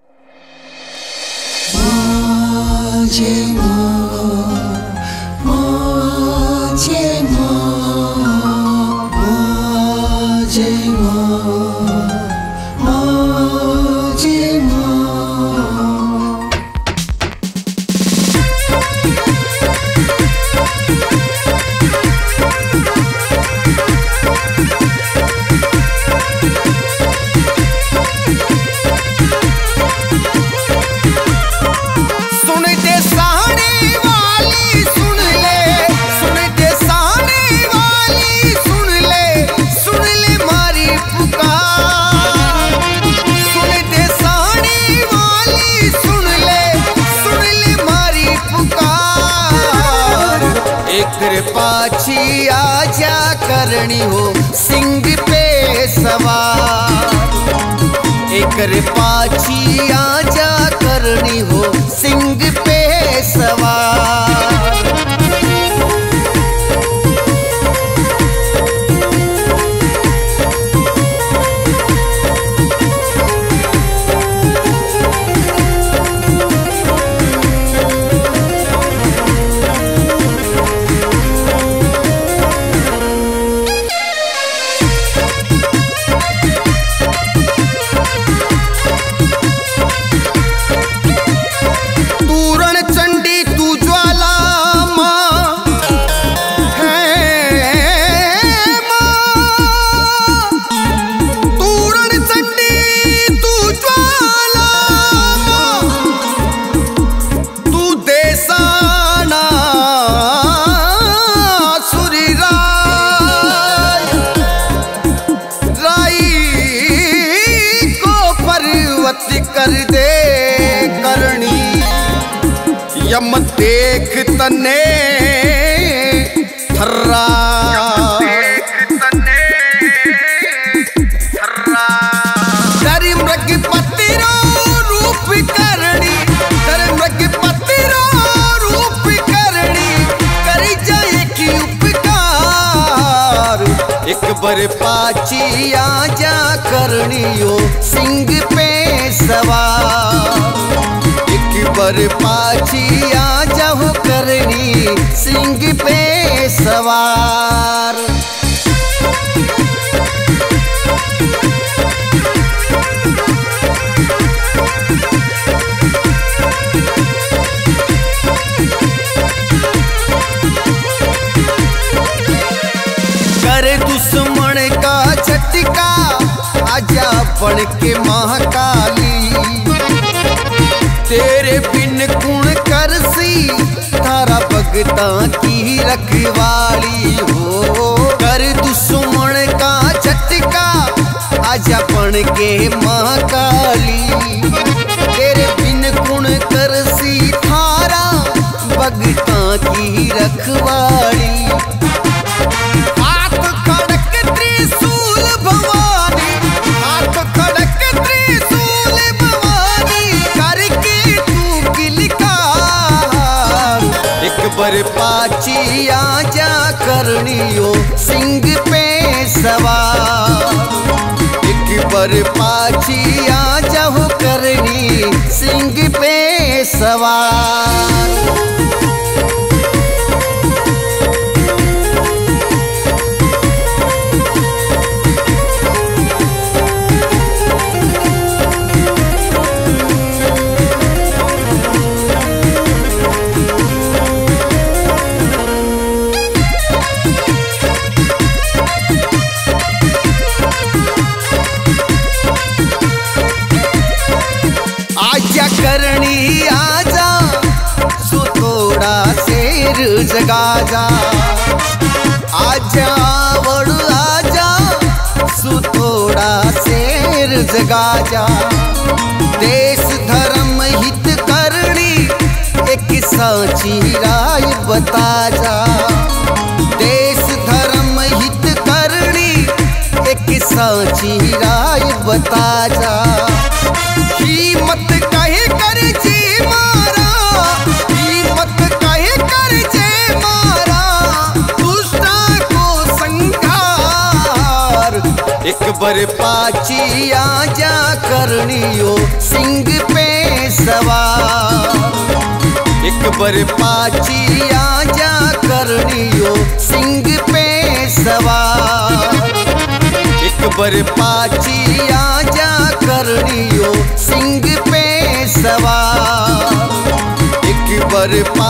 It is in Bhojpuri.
पाछी आजा करनी हो सिंह पे सवार, एक पाछी आजा करनी हो सिंह पे सवार। कर दे करनी यम देख तने थर्रा, दरी मृग पतिरो रूप करनी, दरी मृग पतिरो रूप करनी, करी जाए की उपकार। एक बार पाछी आजा करनी हो सिंह पे सवार, एक बार पाछी आजा हो करनी सिंह पे सवार। कर दुश्मन का झटका आजा बन के महाकाली, तेरे बिन कुण करसी तारा भगता की रखवाली हो। कर दुश्मन का झटका आजा बन के महाकाली, तेरे बिन कुण करसी तारा भगता की रखवाली। पर पाछी आजा करनी हो सिंह पे सवार, एक पर पाछी आजा हो करनी सिंह पे सवार। करनी आजा सो थोड़ा शेर जगा जा, आजा वड़ आजा सो थोड़ा शेर जगा जा। देश धर्म हित करनी एक साची राय बता जा, देश धर्म हित करनी एक साची राय बता जा। कीमत कहे कर जे मारा, कीमत कहे कर जे मारा, दुष्टा को संहार। एक बार पाछी आजा करनी हो सिंह पे सवार। एक बार पाची आजा करनियो सिंह पे सवार। एक बार पाची आजा करनियो सिंह पे सवार। एक बार